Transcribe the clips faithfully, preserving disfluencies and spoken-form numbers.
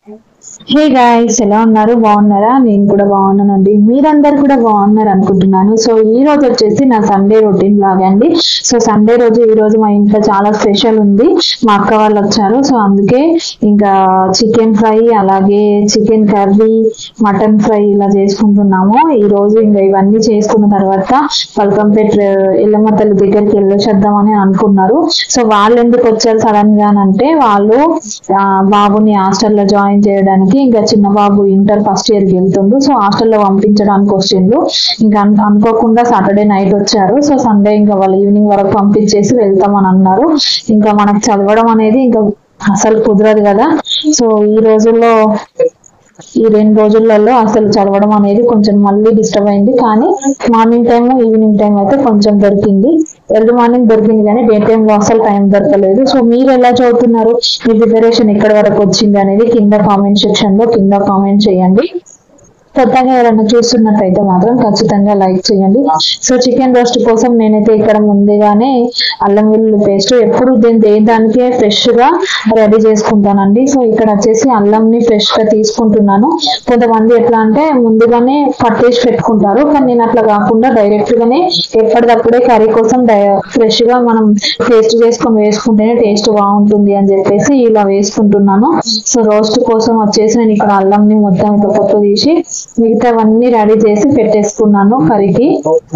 Hey guys, ఎలా ఉన్నారు? బాగున్నారా? నేను కూడా బాగున్నానండి. మీరందరు కూడా బాగున్నారు అనుకుంటున్నాను. సో ఈ రోజు వచ్చేసి నా సండే రొటీన్ లాగా అండి. సో సండే రోజు ఈ రోజు మా ఇంట్లో చాలా స్పెషల్ ఉంది. మా అక్క వాళ్ళు వచ్చారు. సో అందుకే ఇంకా చికెన్ ఫ్రై, అలాగే చికెన్ కర్రీ, మటన్ ఫ్రై ఇలా చేసుకుంటున్నాము. ఈ రోజు ఇంకా ఇవన్నీ చేసుకున్న తర్వాత పల్కంపేట్ ఎల్లమ్మ తల్లి దగ్గరికి వెళ్ళొచ్చేద్దామని అనుకున్నారు. సో వాళ్ళు ఎందుకు వచ్చారు సడన్ గా అంటే, వాళ్ళు ఆ, బాబుని హాస్టల్లో జాయిన్ చేయడానికి, ఇంకా చిన్న బాబు ఇంటర్ ఫస్ట్ ఇయర్ కి వెళ్తుండు. సో హాస్టల్లో పంపించడానికి వచ్చిండు. ఇంకా అను- అనుకోకుండా సాటర్డే నైట్ వచ్చారు. సో సండే ఇంకా వాళ్ళు ఈవినింగ్ వరకు పంపించేసి వెళ్తామని అన్నారు. ఇంకా మనకు చదవడం అనేది ఇంకా అసలు కుదరదు కదా. సో ఈ రోజుల్లో ఈ రెండు రోజులలో అసలు చదవడం అనేది కొంచెం మళ్ళీ డిస్టర్బ్ అయింది. కానీ మార్నింగ్ టైం, ఈవినింగ్ టైం అయితే కొంచెం దొరికింది. ఎర్లీ మార్నింగ్ దొరికింది కానీ డే టైం లో అసలు టైం దొరకలేదు. సో మీరు ఎలా చదువుతున్నారు? మీ ప్రిపరేషన్ ఎక్కడి వరకు వచ్చింది అనేది కింద కామెంట్ సెక్షన్ లో కింద కామెంట్ చేయండి. కొత్తగా ఎవరైనా చూస్తున్నట్టయితే మాత్రం ఖచ్చితంగా లైక్ చేయండి. సో చికెన్ రోస్ట్ కోసం నేనైతే ఇక్కడ ముందుగానే అల్లం వెల్లుల్లి పేస్ట్ ఎప్పుడు దీని దేని దానికే ఫ్రెష్ గా రెడీ చేసుకుంటానండి. సో ఇక్కడ వచ్చేసి అల్లంని ఫ్రెష్ గా తీసుకుంటున్నాను. కొంతమంది ఎట్లా అంటే ముందుగానే పట్టేసి పెట్టుకుంటారు, కానీ నేను అట్లా కాకుండా డైరెక్ట్ గానే ఎప్పటికప్పుడే కర్రీ కోసం ఫ్రెష్ గా మనం పేస్ట్ చేసుకొని వేసుకుంటేనే టేస్ట్ బాగుంటుంది అని చెప్పేసి ఇలా వేసుకుంటున్నాను. సో రోస్ట్ కోసం వచ్చేసి నేను ఇక్కడ అల్లంని మొత్తం ఇట్లా పొట్టు తీసి మిగతావన్నీ రెడీ చేసి పెట్టేసుకున్నాను కర్రీకి.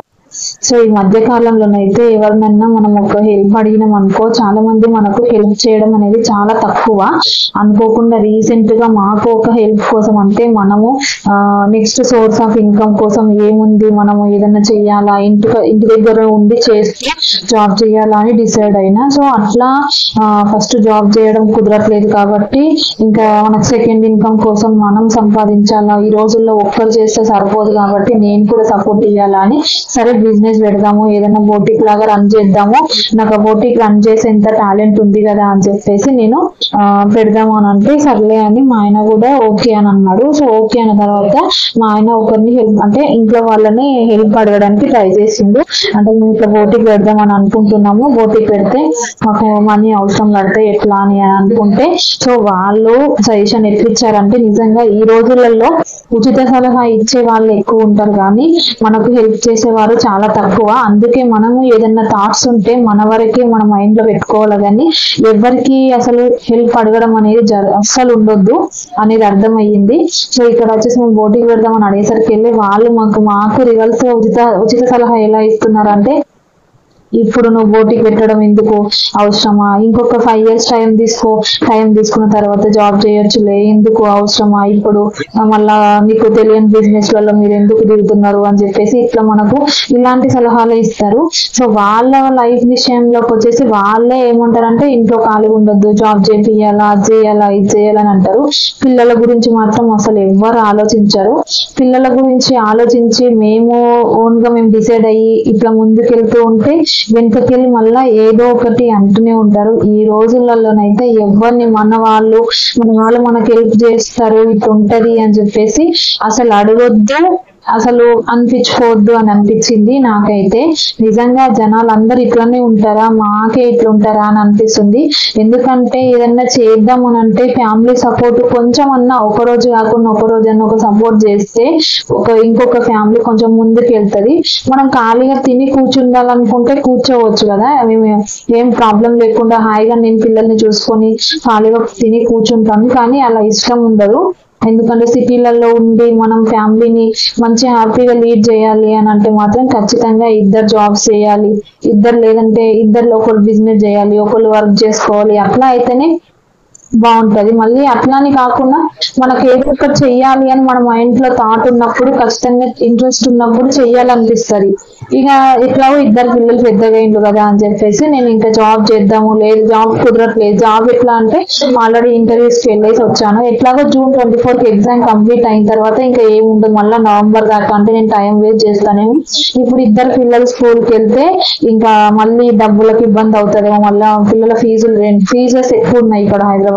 సో ఈ మధ్య కాలంలోనైతే ఎవరినైనా మనం ఒక హెల్ప్ అడిగినాం అనుకో, చాలా మంది మనకు హెల్ప్ చేయడం అనేది చాలా తక్కువ. అనుకోకుండా రీసెంట్ గా మాకు ఒక హెల్ప్ కోసం అంటే, మనము నెక్స్ట్ సోర్స్ ఆఫ్ ఇన్కమ్ కోసం ఏముంది, మనము ఏదైనా చెయ్యాలా, ఇంటి ఇంటి దగ్గర ఉండి చేస్తూ జాబ్ చేయాలా అని డిసైడ్ అయినా. సో అట్లా ఫస్ట్ జాబ్ చేయడం కుదరట్లేదు కాబట్టి ఇంకా మనకు సెకండ్ ఇన్కమ్ కోసం మనం సంపాదించాలా. ఈ రోజుల్లో ఒక్కరు చేస్తే సరిపోదు కాబట్టి నేను కూడా సపోర్ట్ ఇవ్వాలా అని సరే బిజినెస్ పెడదాము, ఏదైనా బోటిక్ లాగా రన్ చేద్దాము, నాకు ఆ బోటిక్ రన్ చేసేంత టాలెంట్ ఉంది కదా అని చెప్పేసి నేను ఆ పెడదాము అని అంటే, సర్లే అని మా ఆయన కూడా ఓకే అని అన్నాడు. సో ఓకే అన్న తర్వాత మా ఆయన ఒకరిని హెల్ప్ అంటే ఇంట్లో వాళ్ళని హెల్ప్ అడగడానికి ట్రై చేసిండు. అంటే మేము ఇట్లా బోటిక్ పెడదాం అని అనుకుంటున్నాము, బోటిక్ పెడితే మాకు మనీ అవసరం పడితే ఎట్లా అని అనుకుంటే, సో వాళ్ళు సజెషన్ ఎట్లా ఇచ్చారంటే, నిజంగా ఈ రోజులలో ఉచిత సలహా ఇచ్చే వాళ్ళు ఎక్కువ ఉంటారు కానీ మనకు హెల్ప్ చేసేవారు చాలా తక్కువ. అందుకే మనము ఏదైనా థాట్స్ ఉంటే మన వరకే మన మైండ్ లో పెట్టుకోవాలి కానీ ఎవరికి అసలు హెల్ప్ అడగడం అనేది జర అస్సలు ఉండొద్దు అనేది అర్థమయ్యింది. సో ఇక్కడ వచ్చేసి మేము బోటింగ్ పెడదామని అడిగేసరికి వెళ్ళి వాళ్ళు మాకు మాకు రివర్స్ ఉచిత ఉచిత సలహా ఎలా ఇస్తున్నారు అంటే, ఇప్పుడు నువ్వు బోటికి పెట్టడం ఎందుకు, అవసరమా, ఇంకొక ఫైవ్ ఇయర్స్ టైం తీసుకో, టైం తీసుకున్న తర్వాత జాబ్ చేయొచ్చులే, ఎందుకు అవసరమా ఇప్పుడు, మళ్ళా నీకు తెలియని బిజినెస్ లలో మీరు ఎందుకు దిగుతున్నారు అని చెప్పేసి ఇట్లా మనకు ఇలాంటి సలహాలు ఇస్తారు. సో వాళ్ళ లైఫ్ విషయంలోకి వచ్చేసి వాళ్ళే ఏమంటారంటే, ఇంట్లో ఖాళీ ఉండొద్దు, జాబ్ చేయాలా, అది చేయాలా, ఇది చేయాలని అంటారు. పిల్లల గురించి మాత్రం అసలు ఎవ్వరు ఆలోచించరు. పిల్లల గురించి ఆలోచించి మేము ఓన్ గా మేము డిసైడ్ అయ్యి ఇట్లా ముందుకెళ్తూ ఉంటే వెనుకకెళ్ళి మళ్ళా ఏదో ఒకటి అంటూనే ఉంటారు. ఈ రోజులలోనైతే ఎవరిని మన వాళ్ళు మన వాళ్ళు మనకు హెల్ప్ చేస్తారు, ఇట్లా ఉంటది అని చెప్పేసి అసలు అడగొద్దు, అసలు అనిపించుకోవద్దు అని అనిపించింది నాకైతే. నిజంగా జనాలు అందరు ఇట్లానే ఉంటారా, మాకే ఇట్లా ఉంటారా అని అనిపిస్తుంది. ఎందుకంటే ఏదన్నా చేద్దాం అని అంటే ఫ్యామిలీ సపోర్ట్ కొంచెం అన్నా, ఒక రోజు కాకుండా ఒక రోజు అన్న ఒక సపోర్ట్ చేస్తే ఒక ఇంకొక ఫ్యామిలీ కొంచెం ముందుకు వెళ్తది. మనం ఖాళీగా తిని కూర్చుండాలనుకుంటే కూర్చోవచ్చు కదా, మేము ఏం ప్రాబ్లం లేకుండా హాయిగా నేను పిల్లల్ని చూసుకొని ఖాళీగా తిని కూర్చుంటాను. కానీ అలా ఇష్టం ఉండదు. ఎందుకంటే సిటీలలో ఉండి మనం ఫ్యామిలీని మంచి హ్యాపీగా లీడ్ చేయాలి అని అంటే మాత్రం ఖచ్చితంగా ఇద్దరు జాబ్స్ చేయాలి, ఇద్దరు లేదంటే ఇద్దరు ఒకరు బిజినెస్ చేయాలి, ఒకరు వర్క్ చేసుకోవాలి. అట్లా అయితేనే బాగుంటది. మళ్ళీ అట్లానే కాకుండా మనకు ఏదో ఒకటి చెయ్యాలి అని మన మైండ్ లో థాట్ ఉన్నప్పుడు, ఖచ్చితంగా ఇంట్రెస్ట్ ఉన్నప్పుడు చెయ్యాలనిపిస్తుంది. ఇక ఎట్లాగో ఇద్దరు పిల్లలు పెద్దగా అయిండు కదా అని చెప్పేసి నేను ఇంకా జాబ్ చేద్దాము, లేదు జాబ్ కుదరట్లేదు. జాబ్ ఎట్లా అంటే ఆల్రెడీ ఇంటర్వ్యూస్ కి వెళ్ళేసి వచ్చాను. ఎట్లాగో జూన్ ట్వంటీ ఫోర్ కి ఎగ్జామ్ కంప్లీట్ అయిన తర్వాత ఇంకా ఏముండదు, మళ్ళీ నవంబర్ దాకా అంటే నేను టైం వేస్ట్ చేస్తానేమో. ఇప్పుడు ఇద్దరు పిల్లలు స్కూల్ కి వెళ్తే ఇంకా మళ్ళీ డబ్బులకు ఇబ్బంది అవుతుందేమో, మళ్ళీ పిల్లల ఫీజులు ఫీజెస్ ఎక్కువ ఉన్నాయి ఇక్కడ హైదరాబాద్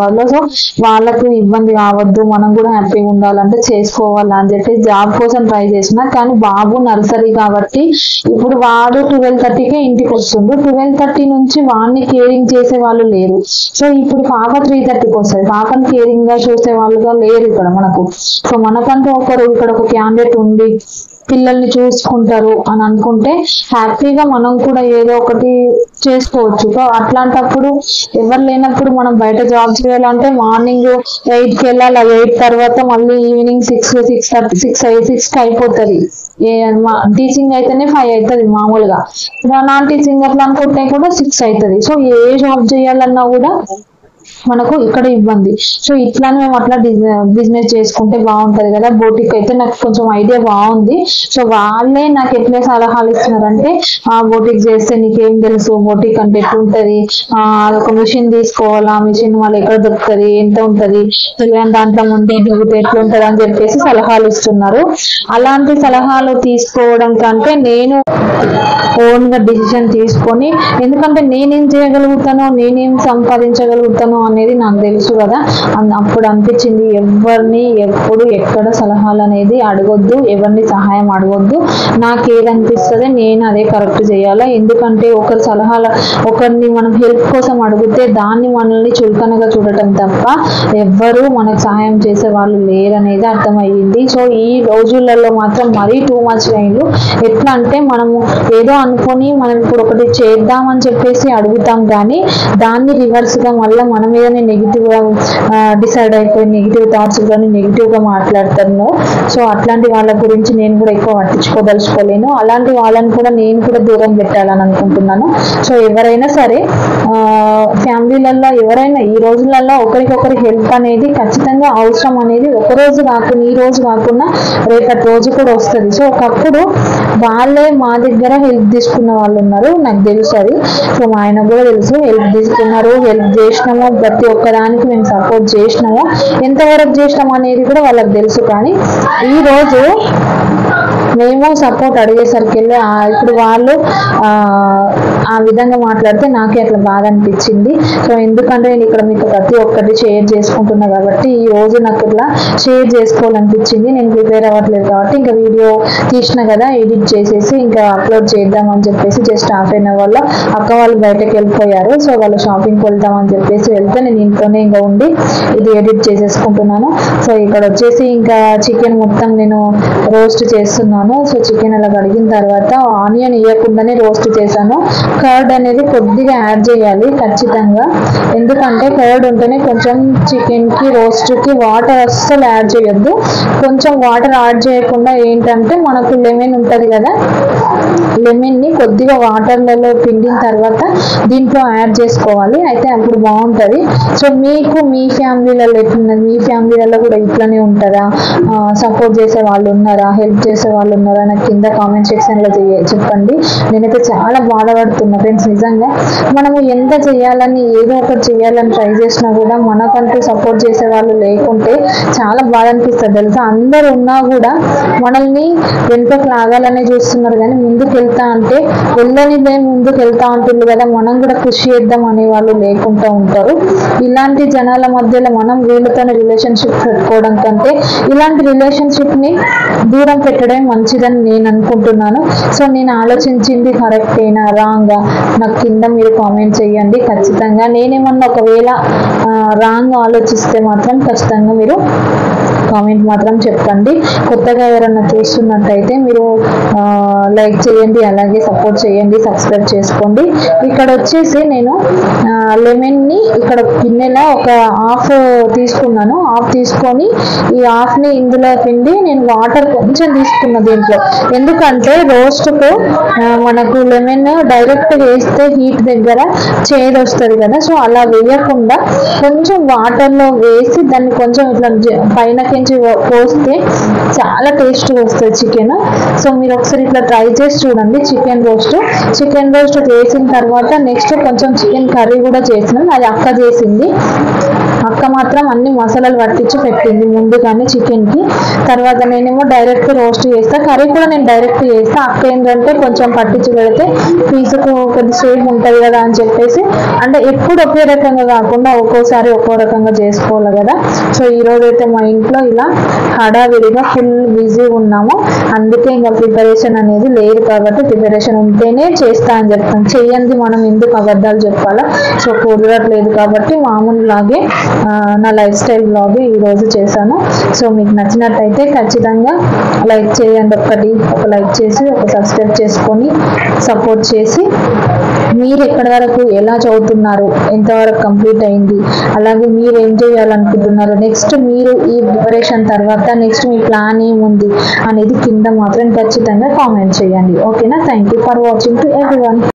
హైదరాబాద్ లో. సో వాళ్ళకు ఇబ్బంది కావద్దు, మనం కూడా హ్యాపీగా ఉండాలంటే చేసుకోవాలా అని చెప్పి జాబ్ కోసం ట్రై చేసిన. కానీ బాబు నర్సరీ కాబట్టి ఇప్పుడు వాడు ట్వెల్వ్ థర్టీకే ఇంటికి వస్తుండు. ట్వెల్వ్ థర్టీ నుంచి వాడిని కేరింగ్ చేసే వాళ్ళు లేరు. సో ఇప్పుడు పాప త్రీ థర్టీకి వస్తుంది. పాపని కేరింగ్ గా చూసే వాళ్ళుగా లేరు ఇక్కడ మనకు. సో మనకంటూ ఒకరు ఇక్కడ ఒక క్యాండిడేట్ ఉంది, పిల్లల్ని చూసుకుంటారు అని అనుకుంటే హ్యాపీగా మనం కూడా ఏదో ఒకటి చేసుకోవచ్చు. అట్లాంటప్పుడు ఎవరు లేనప్పుడు మనం బయట జాబ్ చేయాలంటే మార్నింగ్ ఎయిట్ కి వెళ్ళాలి, ఎయిట్ తర్వాత మళ్ళీ evening six six thirty six six కి అయిపోతుంది. టీచింగ్ అయితేనే ఫైవ్ అవుతుంది మామూలుగా, నాన్ టీచింగ్ అట్లా అనుకుంటే కూడా సిక్స్ అవుతుంది. సో ఏ జాబ్ చేయాలన్నా కూడా మనకు ఇక్కడ ఇబ్బంది. సో ఇట్లానే మేము అట్లా బిజినెస్ చేసుకుంటే బాగుంటది కదా. బోటిక్ అయితే నాకు కొంచెం ఐడియా బాగుంది. సో వాళ్ళే నాకు ఎట్లా సలహాలు ఇస్తున్నారంటే, ఆ బోటిక్ చేస్తే నీకేం తెలుసు, బోటిక్ అంటే ఎట్లుంటది, ఆ అదొక మిషన్ తీసుకోవాలా, మిషన్ వాళ్ళు ఎక్కడ దొరుకుతుంది, ఎంత ఉంటది, దాంట్లో ముందే దిగితే ఎట్లుంటది అని చెప్పేసి సలహాలు ఇస్తున్నారు. అలాంటి సలహాలు తీసుకోవడం కంటే నేను ఓన్ గా డిసిషన్ తీసుకొని, ఎందుకంటే నేనేం చేయగలుగుతానో నేనేం సంపాదించగలుగుతానో అనేది నాకు తెలుసు కదా. అప్పుడు అనిపించింది ఎవరిని ఎప్పుడు ఎక్కడ సలహాలు అనేది అడగొద్దు, ఎవరిని సహాయం అడగొద్దు. నాకు ఏదనిపిస్తుంది నేను అదే కరెక్ట్ చేయాలా. ఎందుకంటే ఒకరి సలహాలు ఒకరిని మనం హెల్ప్ కోసం అడిగితే దాన్ని మనల్ని చులకనగా చూడటం తప్ప ఎవ్వరూ మనకు సహాయం చేసే వాళ్ళు లేరనేది అర్థమయ్యింది. సో ఈ రోజులలో మాత్రం మరీ టూ మచ్ అయింది. ఎట్లా అంటే మనము ఏదో అనుకొని మనం ఇప్పుడు ఒకటి చేద్దామని చెప్పేసి అడుగుతాం, కానీ దాన్ని రివర్స్ గా మళ్ళీ మన మీదనే నెగిటివ్ గా డిసైడ్ అయిపోయి నెగిటివ్ థాట్స్ కానీ నెగిటివ్ గా మాట్లాడతాను. సో అట్లాంటి వాళ్ళ గురించి నేను కూడా ఎక్కువ పట్టించుకోదలుచుకోలేను. అలాంటి వాళ్ళని కూడా నేను కూడా దూరం పెట్టాలని అనుకుంటున్నాను. సో ఎవరైనా సరే ఫ్యామిలీలలో ఎవరైనా ఈ రోజులలో ఒకరికొకరి హెల్ప్ అనేది ఖచ్చితంగా అవసరం అనేది ఒక రోజు కాకుండా ఈ రోజు కాకుండా రేపటి రోజు కూడా వస్తుంది. సో ఒకప్పుడు వాళ్ళే మా దగ్గర హెల్ప్ తీసుకున్న వాళ్ళు ఉన్నారు, నాకు తెలుసు అది. సో మా ఆయన కూడా తెలుసు, హెల్ప్ తీసుకున్నారు, హెల్ప్ చేసినాము, ప్రతి ఒక్కదానికి మేము సపోర్ట్ చేసినాము, ఎంతవరకు చేసినాము అనేది కూడా వాళ్ళకి తెలుసు. కానీ ఈ రోజు మేము సపోర్ట్ అడిగేసరికి వెళ్ళి ఇప్పుడు వాళ్ళు ఆ ఆ విధంగా మాట్లాడితే నాకే అట్లా బాధ అనిపించింది. సో ఎందుకంటే నేను ఇక్కడ మీకు ప్రతి ఒక్కటి షేర్ చేసుకుంటున్నా కాబట్టి ఈ రోజు నాకు ఇట్లా షేర్ చేసుకోవాలనిపించింది. నేను ప్రిపేర్ అవ్వట్లేదు కాబట్టి ఇంకా వీడియో తీసిన కదా ఎడిట్ చేసేసి ఇంకా అప్లోడ్ చేద్దామని చెప్పేసి జస్ట్ హాఫ్ అన్ అవర్ లో అక్క వాళ్ళు బయటకు వెళ్ళిపోయారు. సో వాళ్ళు షాపింగ్కి వెళ్దామని చెప్పేసి వెళ్తే నేను ఇంట్లోనే ఇంకా ఉండి ఇది ఎడిట్ చేసేసుకుంటున్నాను. సో ఇక్కడ వచ్చేసి ఇంకా చికెన్ మొత్తం నేను రోస్ట్ చేస్తున్నాను. సో చికెన్ అలా కడిగిన తర్వాత ఆనియన్ వేయకుండానే రోస్ట్ చేశాను. కర్డ్ అనేది కొద్దిగా యాడ్ చేయాలి ఖచ్చితంగా, ఎందుకంటే కర్డ్ ఉంటేనే కొంచెం చికెన్ కి రోస్ట్ కి వాటర్ అస్సలు యాడ్ చేయొద్దు. కొంచెం వాటర్ యాడ్ చేయకుండా ఏంటంటే మనకు లెమన్ ఉంటది కదా, లెమన్ ని కొద్దిగా వాటర్లలో పిండిన తర్వాత దీంట్లో యాడ్ చేసుకోవాలి, అయితే అప్పుడు బాగుంటది. సో మీకు మీ ఫ్యామిలీలలో ఎట్లున్నది, మీ ఫ్యామిలీలలో కూడా ఇట్లనే ఉంటుందా, సపోర్ట్ చేసే వాళ్ళు ఉన్నారా, హెల్ప్ చేసే వాళ్ళు ఉన్నారా, నాకు కింద కామెంట్ సెక్షన్ లో చెప్పండి. నేనైతే చాలా బాధపడుతున్నా ఫ్రెండ్స్. నిజంగా మనము ఎంత చేయాలని ఏదో ఒకటి చేయాలని ట్రై చేసినా కూడా మనకంటూ సపోర్ట్ చేసే వాళ్ళు లేకుంటే చాలా బాధ అనిపిస్తుంది తెలుసా. అందరు ఉన్నా కూడా మనల్ని వెనుకకు లాగాలనే చూస్తున్నారు, కానీ ముందుకు వెళ్తా అంటే వెళ్ళనిదే ముందుకు వెళ్తా ఉంటుంది కదా, మనం కూడా కృషి చేద్దాం అనే వాళ్ళు లేకుండా ఉంటారు. ఇలాంటి జనాల మధ్యలో మనం వీళ్ళతోనే రిలేషన్షిప్ పెట్టుకోవడం కంటే ఇలాంటి రిలేషన్షిప్ ని దూరం పెట్టడం మంచిదని నేను అనుకుంటున్నాను. సో నేను ఆలోచించింది కరెక్టేనా రాంగా నాకు కింద మీరు కామెంట్ చేయండి ఖచ్చితంగా. నేనేమన్నా ఒకవేళ రాంగ్ ఆలోచిస్తే మాత్రం ఖచ్చితంగా మీరు కామెంట్ మాత్రం చెప్పండి. కొత్తగా ఎవరైనా చూస్తున్నట్టయితే మీరు లైక్ చేయండి, అలాగే సపోర్ట్ చేయండి, సబ్స్క్రైబ్ చేసుకోండి. ఇక్కడ వచ్చేసి నేను లెమన్ ని ఇక్కడ గిన్నెలో ఒక హాఫ్ తీసుకున్నాను. హాఫ్ తీసుకొని ఈ హాఫ్ ని ఇందులో పిండి నేను వాటర్ కొంచెం తీసుకున్నా దీంట్లో, ఎందుకంటే రోస్ట్ కు మనకు లెమన్ డైరెక్ట్ వేస్తే హీట్ దగ్గర చేదు వస్తుంది కదా. సో అలా వేయకుండా కొంచెం వాటర్ లో వేసి దాన్ని కొంచెం ఇట్లా పైన పోస్తే చాలా టేస్ట్ వస్తుంది చికెన్. సో మీరు ఒకసారి ఇట్లా ట్రై చేసి చూడండి. చికెన్ రోస్ట్ చికెన్ రోస్ట్ చేసిన తర్వాత నెక్స్ట్ కొంచెం చికెన్ కర్రీ కూడా చేసినాం, అది అక్క చేసింది. అక్క మాత్రం అన్ని మసాలాలు పట్టించి పెట్టింది ముందుగానే చికెన్ కి. తర్వాత నేనేమో డైరెక్ట్ రోస్ట్ చేస్తా, కర్రీ కూడా నేను డైరెక్ట్ చేస్తా. అక్క ఏంటంటే కొంచెం పట్టించి పెడితే పీసుకు కొద్దిసేపు ఉంటది కదా అని చెప్పేసి, అంటే ఎప్పుడు ఒకే రకంగా కాకుండా ఒక్కోసారి ఒక్కో రకంగా చేసుకోవాలి కదా. సో ఈ రోజు అయితే మా ఇంట్లో ఇలా హడావిడిగా ఫుల్ బిజీ ఉన్నాము, అందుకే ఇంకా ప్రిపరేషన్ అనేది లేదు. కాబట్టి ప్రిపరేషన్ ఉంటేనే చేస్తా అని చెప్తాను, చెయ్యండి మనం ఎందుకు అబద్ధాలు చెప్పాలా. సో కుదరట్లేదు కాబట్టి మామూలు లాగే నా లైఫ్ స్టైల్ బ్లాగే ఈరోజు చేశాను. సో మీకు నచ్చినట్టయితే ఖచ్చితంగా లైక్ చేయండి, ఒక్కటి ఒక లైక్ చేసి ఒక సబ్స్క్రైబ్ చేసుకొని సపోర్ట్ చేసి, మీరు ఎక్కడి వరకు ఎలా చదువుతున్నారు, ఎంతవరకు కంప్లీట్ అయింది, అలాగే మీరు ఏం చేయాలనుకుంటున్నారు, నెక్స్ట్ మీరు ఈ ప్రిపరేషన్ తర్వాత నెక్స్ట్ మీ ప్లాన్ ఏముంది అనేది కింద మాత్రం ఖచ్చితంగా కామెంట్ చేయండి. ఓకేనా? Thank you for watching to everyone.